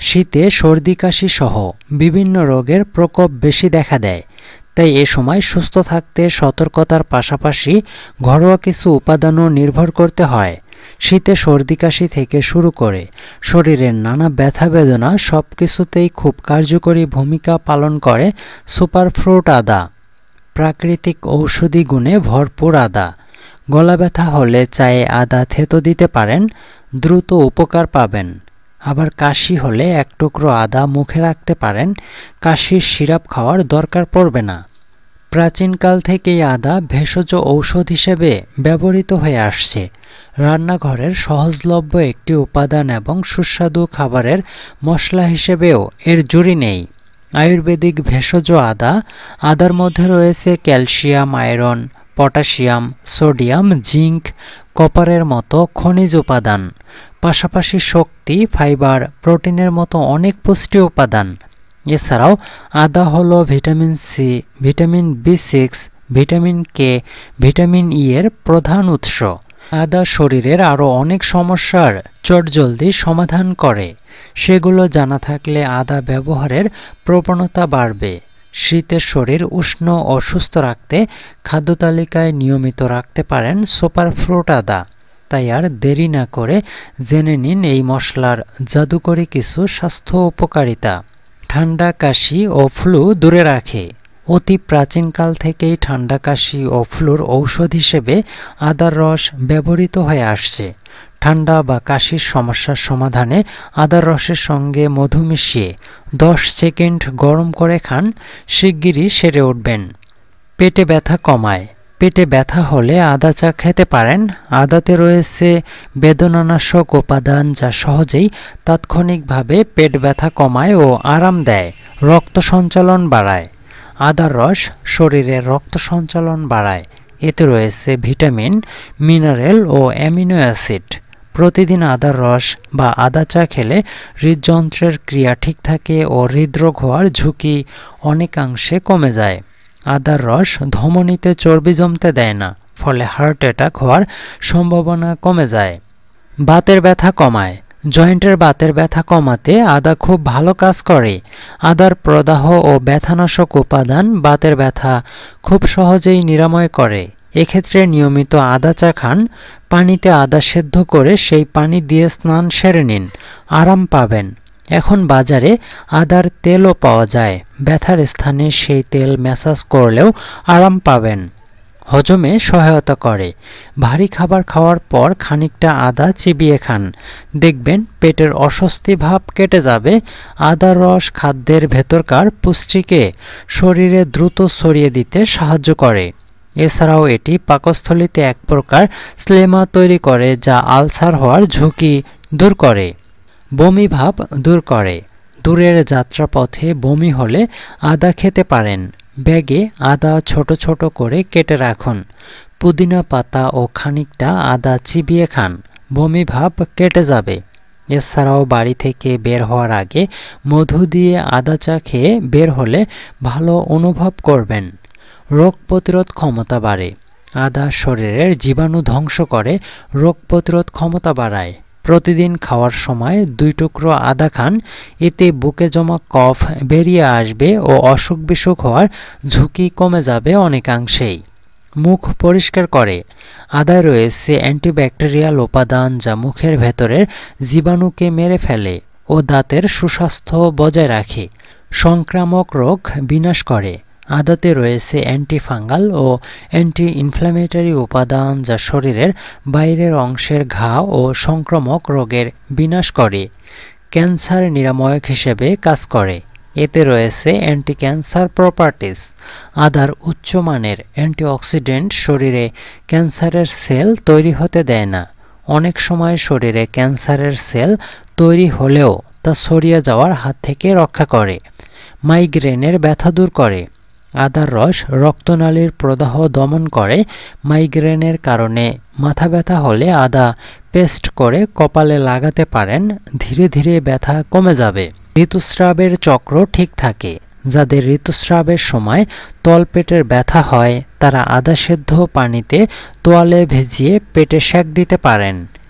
শীতে সর্দি কাশি সহ বিভিন্ন রোগের প্রকোপ বেশি দেখা দেয়। তাই এ সময় সুস্থ থাকতে সতর্কতার পাশাপাশি ঘরোয়া কিছু উপাদানও নির্ভর করতে হয়। শীতে সর্দি কাশি থেকে শুরু করে শরীরের নানা ব্যথা বেদনা সবকিছুতেই খুব কার্যকরী ভূমিকা পালন করে সুপারফ্রুট আদা। প্রাকৃতিক ঔষধি গুণে ভরপুর আদা। গলা ব্যথা হলে চায়ে আদা থেতো দিতে পারেন, দ্রুত উপকার পাবেন। আবার কাশি হলে এক টুকরো আদা মুখে রাখতে পারেন, কাশির সিরাপ খাওয়ার দরকার পড়বে না। প্রাচীনকাল থেকেই আদা ভেষজ ঔষধ হিসেবে ব্যবহৃত হয়ে আসছে। রান্নাঘরের সহজলভ্য একটি উপাদান এবং সুস্বাদু খাবারের মশলা হিসেবেও এর জুড়ি নেই। আয়ুর্বেদিক ভেষজ আদা। আদার মধ্যে রয়েছে calcium, iron, potassium, sodium, zinc, কপারের মতো খনিজ উপাদান, পাশাপাশি শক্তি, ফাইবার, প্রোটিনের মতো অনেক পুষ্টি উপাদান। এছাড়াও আদা হলো ভিটামিন সি, ভিটামিন বি6, ভিটামিন কে, ভিটামিন ই এর প্রধান উৎস। আদা শরীরের আরও অনেক সমস্যার চটজলদি সমাধান করে। সেগুলো জানা থাকলে আদা ব্যবহারের প্রবণতা বাড়বে। শীতের শরীর উষ্ণ ও সুস্থ রাখতে খাদ্য তালিকায় নিয়মিত রাখতে পারেন সুপারফ্রুট আদা। তাই আর দেরি না করে জেনে নিন এই মশলার জাদুকরী কিছু স্বাস্থ্য উপকারিতা। ঠান্ডা, কাশি ও ফ্লু দূরে রাখে। অতি প্রাচীনকাল থেকেই ঠান্ডা, কাশি ও ফ্লুর ঔষধ হিসেবে আদার রস ব্যবহৃত হয়ে আসছে। ঠান্ডা বা কাশির সমস্যার সমাধানে আদার রসের সঙ্গে মধু মিশিয়ে 10 সেকেন্ড গরম করে খান, শিগগিরই সেরে উঠবেন। পেটে ব্যথা কমায়। পেটে ব্যথা হলে আদা চা খেতে পারেন। আদাতে রয়েছে বেদনানাশক উপাদান যা সহজেই তাৎক্ষণিকভাবে পেট ব্যথা কমায় ও আরাম দেয়। রক্ত সঞ্চালন বাড়ায়। আদার রস শরীরের রক্ত সঞ্চালন বাড়ায়। এতে রয়েছে ভিটামিন, মিনারেল ও অ্যামিনো অ্যাসিড। প্রতিদিন আদার রস বা আদা চা খেলে হৃদযন্ত্রের ক্রিয়া ঠিক থাকে ও হৃদরোগ হওয়ার ঝুঁকি অনেকাংশে কমে যায়। আদার রস ধমনীতে চর্বি জমতে দেয় না, ফলে হার্ট অ্যাটাক হওয়ার সম্ভাবনা কমে যায়। বাতের ব্যথা কমায়। জয়েন্টের বাতের ব্যথা কমাতে আদা খুব ভালো কাজ করে। আদার প্রদাহ ও ব্যথানাশক উপাদান বাতের ব্যথা খুব সহজেই নিরাময় করে। এক্ষেত্রে নিয়মিত আদা চা খান। পানিতে আদা সেদ্ধ করে সেই পানি দিয়ে স্নান সেরে নিন, আরাম পাবেন। এখন বাজারে আদার তেলও পাওয়া যায়। ব্যথার স্থানে সেই তেল ম্যাসাজ করলেও আরাম পাবেন। হজমে সহায়তা করে। ভারী খাবার খাওয়ার পর খানিকটা আদা চিবিয়ে খান, দেখবেন পেটের অস্বস্তি ভাব কেটে যাবে। আদার রস খাদ্যের ভেতরকার পুষ্টিকে শরীরে দ্রুত ছড়িয়ে দিতে সাহায্য করে। এছাড়াও এটি পাকস্থলীতে এক প্রকার স্লেমা তৈরি করে যা আলসার হওয়ার ঝুঁকি দূর করে। বমি ভাব দূর করে। দূরের যাত্রাপথে বমি হলে আদা খেতে পারেন। ব্যাগে আদা ছোট ছোট করে কেটে রাখুন। পুদিনা পাতা ও খানিকটা আদা চিবিয়ে খান, বমি ভাব কেটে যাবে। এছাড়াও বাড়ি থেকে বের হওয়ার আগে মধু দিয়ে আদা চা খেয়ে বের হলে ভালো অনুভব করবেন। রোগ প্রতিরোধ ক্ষমতা বাড়ে। আদা শরীরের জীবাণু ধ্বংস করে, রোগ প্রতিরোধ ক্ষমতা বাড়ায়। প্রতিদিন খাওয়ার সময় 2 টুকরো আদা খান। এতে বুকে জমা কফ বেরিয়ে আসবে ও অসুখ বিসুখ হওয়ার ঝুঁকি কমে যাবে অনেকাংশেই। মুখ পরিষ্কার করে। আদায় রয়েছে অ্যান্টিব্যাকটেরিয়াল উপাদান যা মুখের ভেতরের জীবাণুকে মেরে ফেলে ও দাঁতের সুস্বাস্থ্য বজায় রাখে। সংক্রামক রোগ বিনাশ করে। আদাতে রয়েছে অ্যান্টিফাঙ্গাল ও অ্যান্টি ইনফ্ল্যামেটরি উপাদান যা শরীরের বাইরের অংশের ঘা ও সংক্রামক রোগের বিনাশ করে। ক্যান্সার নিরাময়ক হিসেবে কাজ করে। এতে রয়েছে অ্যান্টি ক্যান্সার প্রপার্টিজ। আদার উচ্চমানের অ্যান্টিঅক্সিডেন্ট শরীরে ক্যান্সারের সেল তৈরি হতে দেয় না। অনেক সময় শরীরে ক্যান্সারের সেল তৈরি হলেও তা ছড়িয়ে যাওয়ার হাত থেকে রক্ষা করে। মাইগ্রেনের ব্যথা দূর করে। আদার রস রক্তনালীর প্রদাহ দমন করে। মাইগ্রেনের কারণে মাথা ব্যথা হলে আদা পেস্ট করে কপালে লাগাতে পারেন, ধীরে ধীরে ব্যথা কমে যাবে। ঋতুস্রাবের চক্র ঠিক থাকে। যাদের ঋতুস্রাবের সময় তলপেটের ব্যথা হয় তারা আদা সেদ্ধ পানিতে তোয়ালে ভিজিয়ে পেটে সেঁক দিতে পারেন।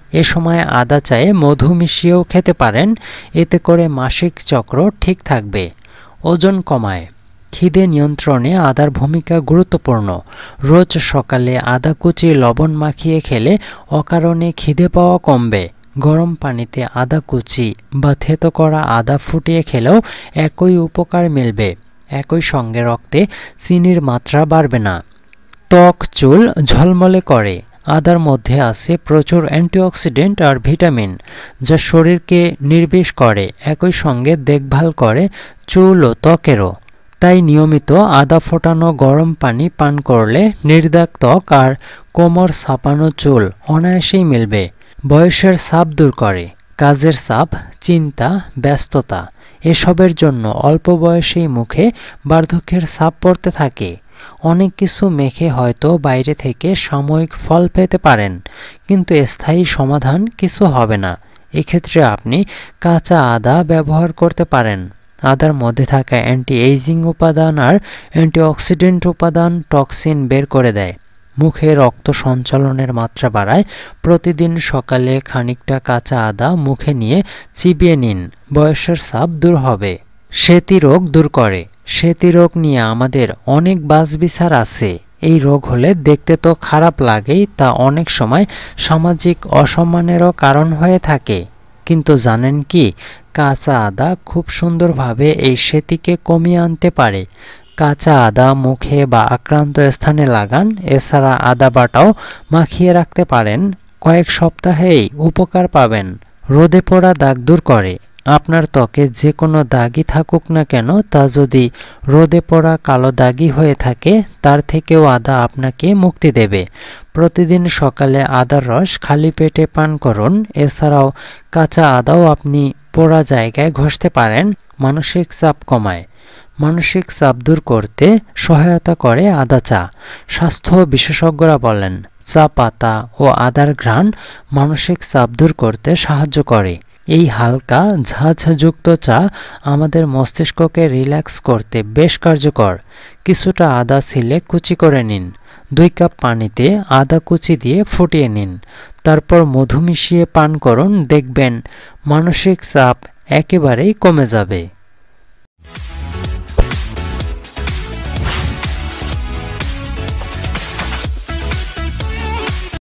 এ সময় আদা চায়ে মধু মিশিয়েও খেতে পারেন, এতে করে মাসিক চক্র ঠিক থাকবে। ওজন কমায়। খিদে নিয়ন্ত্রণে আদার ভূমিকা গুরুত্বপূর্ণ। রোজ সকালে আদা কুচি লবণ মাখিয়ে খেলে অকারণে খিদে পাওয়া কমবে। গরম পানিতে আদা কুচি বা থেতো করা আদা ফুটিয়ে খেলেও একই উপকার মিলবে। একই সঙ্গে রক্তে চিনির মাত্রা বাড়বে না। ত্বক চুল ঝলমলে করে। আদার মধ্যে আছে প্রচুর অ্যান্টিঅক্সিডেন্ট আর ভিটামিন, যা শরীরকে নির্বিষ করে, একই সঙ্গে দেখভাল করে চুল ও ত্বকেরও। তাই নিয়মিত আদা ফোটানো গরম পানি পান করলে নির্দাগ ত্বক আর কোমর ছাপানো চুল অনায়াসেই মিলবে। বয়সের ছাপ দূর করে। কাজের চাপ, চিন্তা, ব্যস্ততা এসবের জন্য অল্প বয়সেই মুখে বার্ধক্যের ছাপ পড়তে থাকে। অনেক কিছু মেখে হয়তো বাইরে থেকে সাময়িক ফল পেতে পারেন, কিন্তু স্থায়ী সমাধান কিছু হবে না। এক্ষেত্রে আপনি কাঁচা আদা ব্যবহার করতে পারেন। আদার মধ্যে থাকা অ্যান্টি এইজিং উপাদান আর অ্যান্টিঅক্সিডেন্ট উপাদান টক্সিন বের করে দেয়, মুখে রক্ত সঞ্চালনের মাত্রা বাড়ায়। প্রতিদিন সকালে খানিকটা কাঁচা আদা মুখে নিয়ে চিবিয়ে নিন, বয়সের ছাপ দূর হবে। সেতি রোগ দূর করে। সেতি রোগ নিয়ে আমাদের অনেক বাছবিচার আছে। এই রোগ হলে দেখতে তো খারাপ লাগেই, তা অনেক সময় সামাজিক অসম্মানেরও কারণ হয়ে থাকে। কিন্তু জানেন কি, কাঁচা আদা খুব সুন্দরভাবে এই সেতিকে কমিয়ে আনতে পারে। কাঁচা আদা মুখে বা আক্রান্ত স্থানে লাগান। এছাড়া আদা বাটাও মাখিয়ে রাখতে পারেন। কয়েক সপ্তাহেই উপকার পাবেন। রোদে পোড়া দাগ দূর করে। আপনার ত্বকে যে কোনো দাগই থাকুক না কেন, তা যদি রোদে পোড়া কালো দাগই হয়ে থাকে, তার থেকেও আদা আপনাকে মুক্তি দেবে। প্রতিদিন সকালে আদার রস খালি পেটে পান করুন। এছাড়াও কাঁচা আদাও আপনি পোড়া জায়গায় ঘষতে পারেন। মানসিক চাপ কমায়। মানসিক চাপ দূর করতে সহায়তা করে আদা চা। স্বাস্থ্য বিশেষজ্ঞরা বলেন, চা পাতা ও আদার ঘ্রাণ মানসিক চাপ দূর করতে সাহায্য করে। এই হালকা ঝাঁঝযুক্ত চা আমাদের মস্তিষ্ককে রিল্যাক্স করতে বেশ কার্যকর। কিছুটা আদা ছিলে কুচি করে নিন। 2 কাপ পানিতে আদা কুচি দিয়ে ফুটিয়ে নিন। তারপর মধু মিশিয়ে পান করুন। দেখবেন মানসিক চাপ একেবারেই কমে যাবে।